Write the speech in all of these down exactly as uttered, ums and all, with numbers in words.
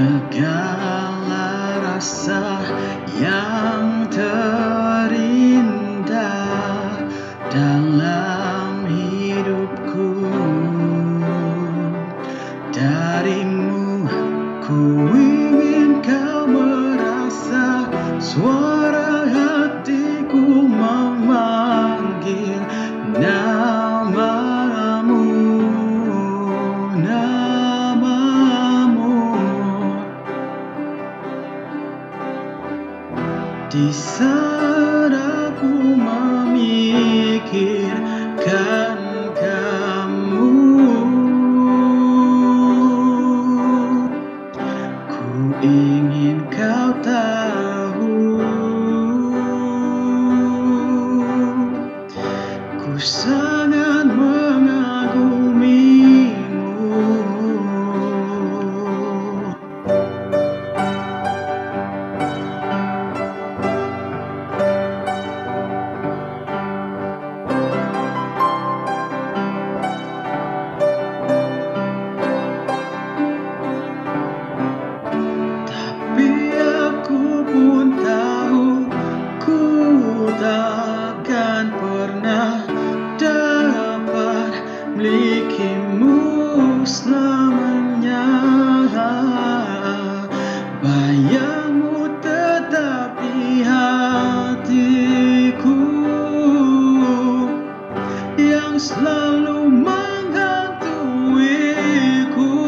Segala rasa yang terindah dalam hidupku, darimu ku ingin kau merasa. Suara hatiku memanggil namamu, namamu. Di saat aku memikirkan kamu, ku ingin kau tahu, ku sangat mengagumimu. Aku pun tahu ku takkan pernah dapat milikimu selamanya. Bayangmu tetap di hatiku yang selalu menghantuiku.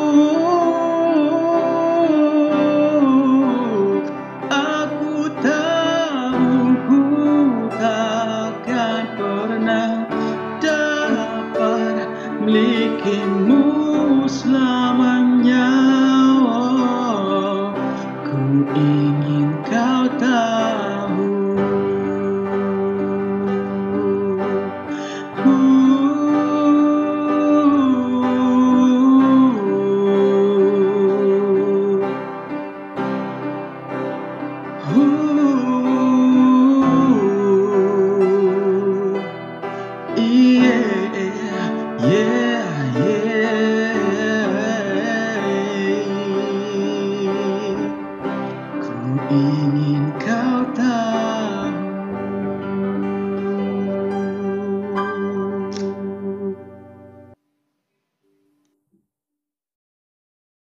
Milikimu selamanya. Oh, ku ingin kau tahu. Uh, uh, yeah, yeah, yeah. Ku ingin kau tahu.